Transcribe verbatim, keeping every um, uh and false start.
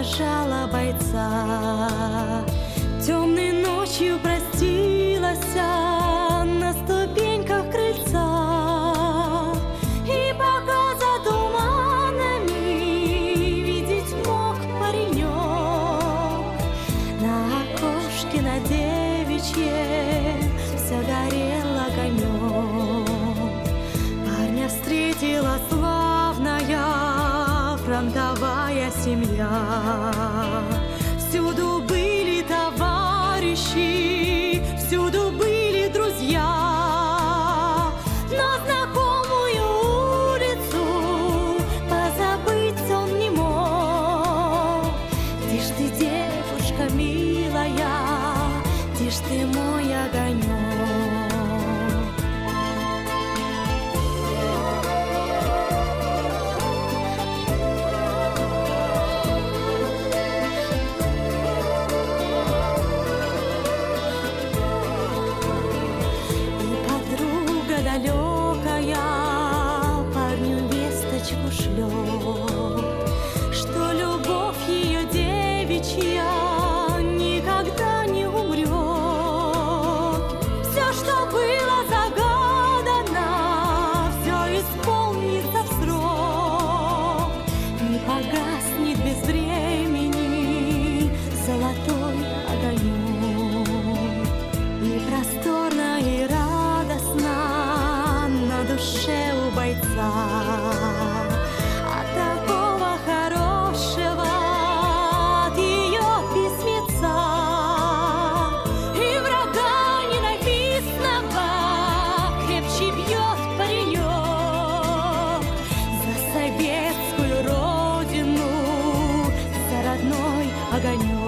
провожала бойца. Темной ночью простилась на ступеньках крыльца, и пока за туманами видеть мог паренек, на окошке на девичье все горел огонек. Парня встретила славная фронтовая семья. Всюду были товарищи, всюду были друзья, но знакомую улицу позабыть он не мог. Где ж ты, девушка милая, где ж ты, мой огонек? Далекая парню весточку шлет, что любовь ее девичья никогда не умрет. Все, что было загадано, все исполнится в срок. Не погаснет без времени золотой огонек. И просторно, и радостно на душе у бойца от такого хорошего, от ее письмеца. И врага ненавистного крепче бьет паренек за советскую родину, за родной огонек.